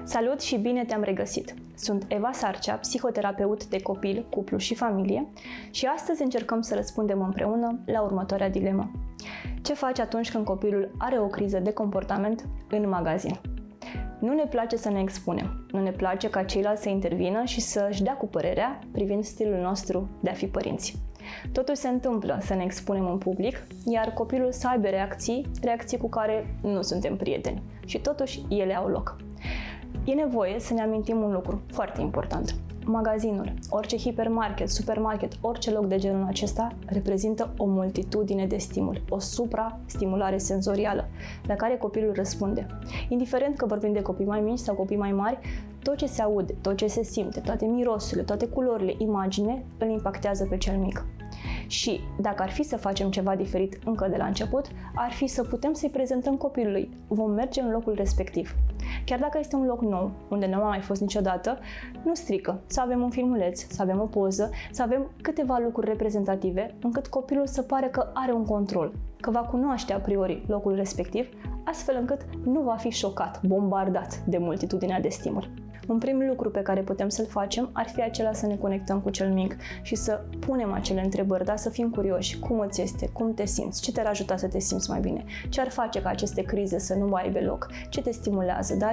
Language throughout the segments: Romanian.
Salut și bine te-am regăsit! Sunt Eva Sarcea, psihoterapeut de copil, cuplu și familie și astăzi încercăm să răspundem împreună la următoarea dilemă. Ce faci atunci când copilul are o criză de comportament în magazin? Nu ne place să ne expunem, nu ne place ca ceilalți să intervină și să-și dea cu părerea privind stilul nostru de a fi părinți. Totuși se întâmplă să ne expunem în public, iar copilul să aibă reacții cu care nu suntem prieteni și totuși ele au loc. E nevoie să ne amintim un lucru foarte important. Magazinul, orice hipermarket, supermarket, orice loc de genul acesta reprezintă o multitudine de stimuli, o supra-stimulare senzorială la care copilul răspunde. Indiferent că vorbim de copii mai mici sau copii mai mari, tot ce se aude, tot ce se simte, toate mirosurile, toate culorile, imagine, îl impactează pe cel mic. Și dacă ar fi să facem ceva diferit încă de la început, ar fi să putem să-i prezentăm copilului. Vom merge în locul respectiv. Chiar dacă este un loc nou, unde nu a mai fost niciodată, nu strică să avem un filmuleț, să avem o poză, să avem câteva lucruri reprezentative, încât copilul să pare că are un control, că va cunoaște a priori locul respectiv, astfel încât nu va fi șocat, bombardat de multitudinea de stimuli. Un prim lucru pe care putem să-l facem ar fi acela să ne conectăm cu cel mic și să punem acele întrebări, dar să fim curioși. Cum îți este? Cum te simți? Ce te-ar ajuta să te simți mai bine? Ce ar face ca aceste crize să nu mai aibă loc? Ce te stimulează? Da?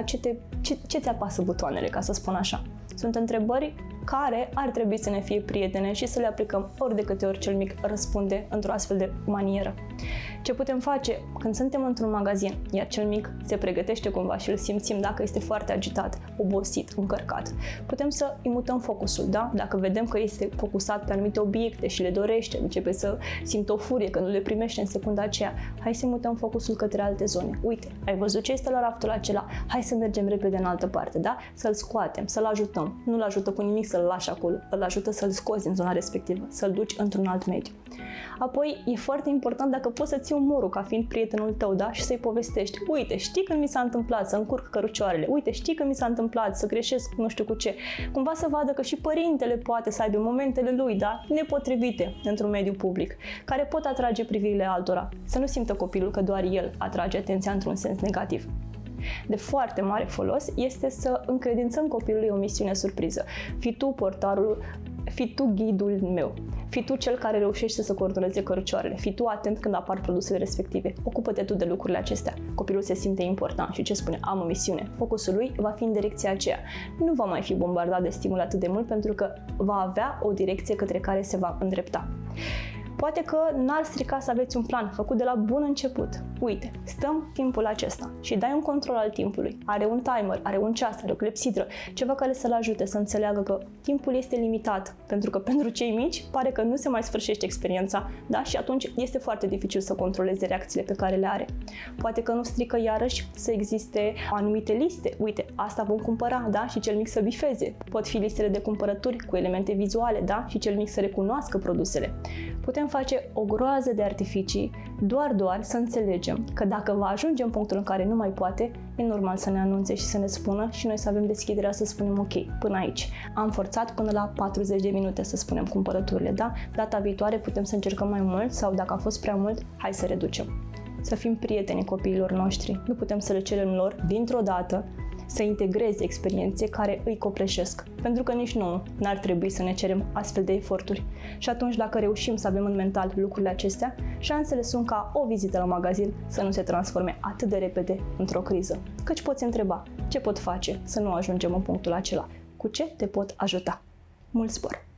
Ce ți apasă butoanele, ca să spun așa? Sunt întrebări care ar trebui să ne fie prietene și să le aplicăm ori de câte ori cel mic răspunde într-o astfel de manieră. Ce putem face când suntem într-un magazin, iar cel mic se pregătește cumva și îl simțim dacă este foarte agitat, obosit, încărcat. Putem să îi mutăm focusul, da? Dacă vedem că este focusat pe anumite obiecte și le dorește, începe să simtă o furie că nu le primește în secunda aceea, hai să mutăm focusul către alte zone. Uite, ai văzut ce este la raftul acela? Hai să mergem repede în altă parte, da? Să-l scoatem, să-l ajutăm. Nu-l ajută cu nimic să-l lași acolo, îl ajută să-l scoți din zona respectivă, să-l duci într-un alt mediu. Apoi, e foarte important dacă poți să ții umorul ca fiind prietenul tău, da? Și să-i povestești. Uite, știi când mi s-a întâmplat să încurc cărucioarele? Uite, știi când mi s-a întâmplat să greșesc nu știu cu ce? Cumva să vadă că și părintele poate să aibă momentele lui, da? Nepotrivite într-un mediu public, care pot atrage privirile altora. Să nu simtă copilul că doar el atrage atenția într-un sens negativ. De foarte mare folos este să încredințăm copilului o misiune surpriză. Fii tu portarul, fii tu ghidul meu, fii tu cel care reușește să coordoneze cărucioarele, fii tu atent când apar produsele respective, ocupă-te tu de lucrurile acestea. Copilul se simte important și ce spune? Am o misiune. Focusul lui va fi în direcția aceea. Nu va mai fi bombardat de stimul atât de mult pentru că va avea o direcție către care se va îndrepta. Poate că n-ar strica să aveți un plan făcut de la bun început. Uite, stăm timpul acesta și dai un control al timpului. Are un timer, are un ceas, are o clepsidră, ceva care să-l ajute să înțeleagă că timpul este limitat, pentru că pentru cei mici pare că nu se mai sfârșește experiența, da? Și atunci este foarte dificil să controleze reacțiile pe care le are. Poate că nu strică iarăși să existe anumite liste. Uite, asta vom cumpăra, da? Și cel mic să bifeze. Pot fi listele de cumpărături cu elemente vizuale, da? Și cel mic să recunoască produsele. Putem face o groază de artificii, doar să înțelegem că dacă va ajunge în punctul în care nu mai poate, e normal să ne anunțe și să ne spună și noi să avem deschiderea să spunem ok, până aici. Am forțat până la 40 de minute să spunem cumpărăturile, da? Data viitoare putem să încercăm mai mult sau dacă a fost prea mult, hai să reducem. Să fim prieteni copiilor noștri, nu putem să le cerem lor dintr-o dată să integreze experiențe care îi copleșesc, pentru că nici nouă n-ar trebui să ne cerem astfel de eforturi. Și atunci, dacă reușim să avem în mental lucrurile acestea, șansele sunt ca o vizită la magazin să nu se transforme atât de repede într-o criză. Căci poți întreba, ce pot face să nu ajungem în punctul acela? Cu ce te pot ajuta? Mult spor!